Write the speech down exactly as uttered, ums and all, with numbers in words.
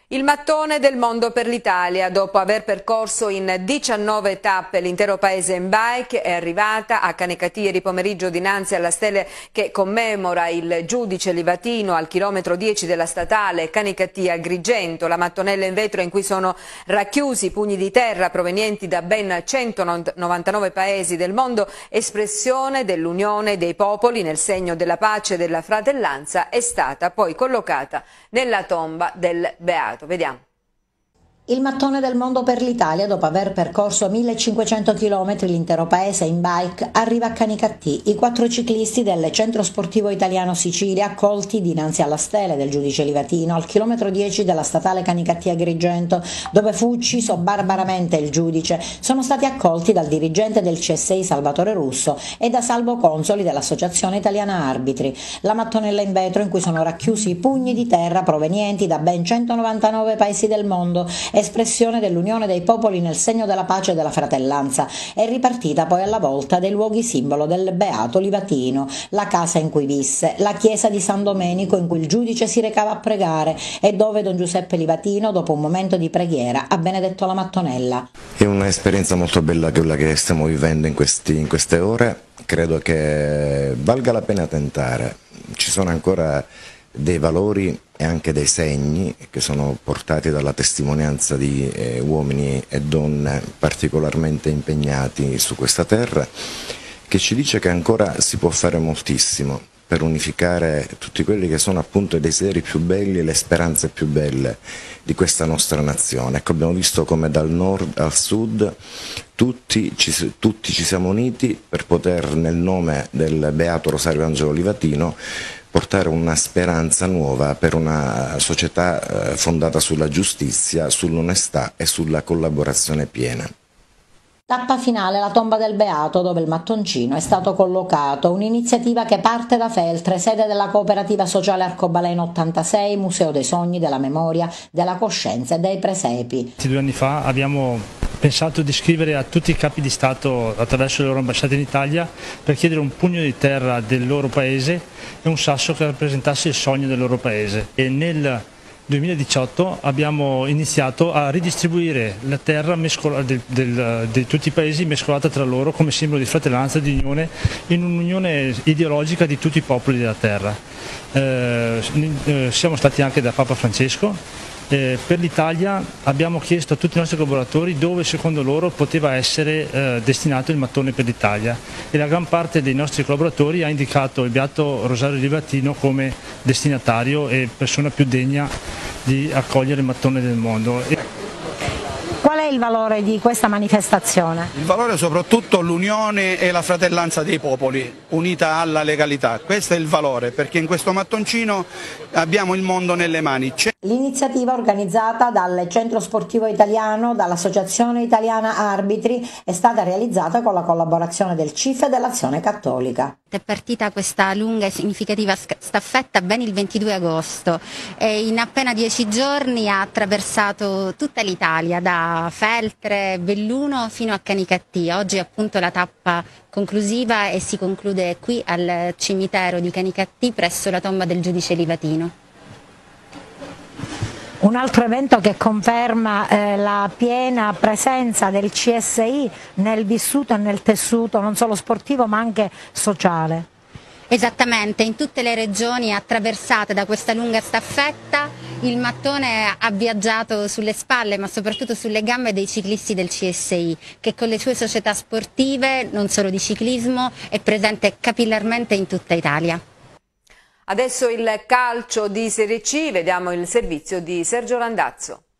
Il mattone del mondo per l'Italia, dopo aver percorso in diciannove tappe l'intero paese in bike, è arrivata a Canicattì ieri pomeriggio dinanzi alla stele che commemora il giudice livatino al chilometro dieci della statale Canicattì-Agrigento. La mattonella in vetro in cui sono racchiusi pugni di terra provenienti da ben centonovantanove paesi del mondo, espressione dell'unione dei popoli nel segno della pace e della fratellanza, è stata poi collocata nella tomba del Beato. Vediamo. Il mattone del mondo per l'Italia, dopo aver percorso millecinquecento chilometri l'intero paese in bike, arriva a Canicattì. I quattro ciclisti del Centro Sportivo Italiano Sicilia, accolti dinanzi alla stele del giudice livatino al chilometro dieci della statale Canicattì-Agrigento, dove fu ucciso barbaramente il giudice, sono stati accolti dal dirigente del C S I Salvatore Russo e da Salvo Consoli dell'Associazione Italiana Arbitri. La mattonella in vetro in cui sono racchiusi i pugni di terra provenienti da ben centonovantanove paesi del mondo, espressione dell'unione dei popoli nel segno della pace e della fratellanza, è ripartita poi alla volta dei luoghi simbolo del Beato Livatino, la casa in cui visse, la chiesa di San Domenico in cui il giudice si recava a pregare e dove Don Giuseppe Livatino, dopo un momento di preghiera, ha benedetto la mattonella. È un'esperienza molto bella quella che stiamo vivendo in, questi, in queste ore, credo che valga la pena tentare, ci sono ancora dei valori e anche dei segni che sono portati dalla testimonianza di eh, uomini e donne particolarmente impegnati su questa terra, che ci dice che ancora si può fare moltissimo per unificare tutti quelli che sono appunto i desideri più belli e le speranze più belle di questa nostra nazione. Ecco, abbiamo visto come dal nord al sud tutti ci, tutti ci siamo uniti per poter, nel nome del Beato Rosario Angelo Livatino, portare una speranza nuova per una società eh, fondata sulla giustizia, sull'onestà e sulla collaborazione piena. Tappa finale, la tomba del Beato, dove il mattoncino è stato collocato, un'iniziativa che parte da Feltre, sede della cooperativa sociale Arcobaleno ottantasei, Museo dei Sogni, della Memoria, della Coscienza e dei Presepi. Due anni fa abbiamo pensato di scrivere a tutti i capi di Stato attraverso le loro ambasciate in Italia per chiedere un pugno di terra del loro paese e un sasso che rappresentasse il sogno del loro paese. E nel duemiladiciotto abbiamo iniziato a ridistribuire la terra del, del, di tutti i paesi mescolata tra loro come simbolo di fratellanza e di unione, in un'unione ideologica di tutti i popoli della terra. Eh, eh, siamo stati anche da Papa Francesco. Eh, per l'Italia abbiamo chiesto a tutti i nostri collaboratori dove secondo loro poteva essere eh, destinato il mattone per l'Italia, e la gran parte dei nostri collaboratori ha indicato il Beato Rosario Livatino come destinatario e persona più degna di accogliere il mattone del mondo. Qual è il valore di questa manifestazione? Il valore è soprattutto l'unione e la fratellanza dei popoli, unita alla legalità. Questo è il valore, perché in questo mattoncino abbiamo il mondo nelle mani. L'iniziativa, organizzata dal Centro Sportivo Italiano, dall'Associazione Italiana Arbitri, è stata realizzata con la collaborazione del C I F e dell'Azione Cattolica. È partita questa lunga e significativa staffetta ben il ventidue agosto e in appena dieci giorni ha attraversato tutta l'Italia, da Feltre, Belluno fino a Canicattì. Oggi è appunto la tappa conclusiva e si conclude qui al cimitero di Canicattì presso la tomba del giudice livatino. Un altro evento che conferma eh, la piena presenza del C S I nel vissuto e nel tessuto non solo sportivo ma anche sociale. Esattamente, in tutte le regioni attraversate da questa lunga staffetta il mattone ha viaggiato sulle spalle ma soprattutto sulle gambe dei ciclisti del C S I, che con le sue società sportive, non solo di ciclismo, è presente capillarmente in tutta Italia. Adesso il calcio di Serie C, vediamo il servizio di Sergio Landazzo.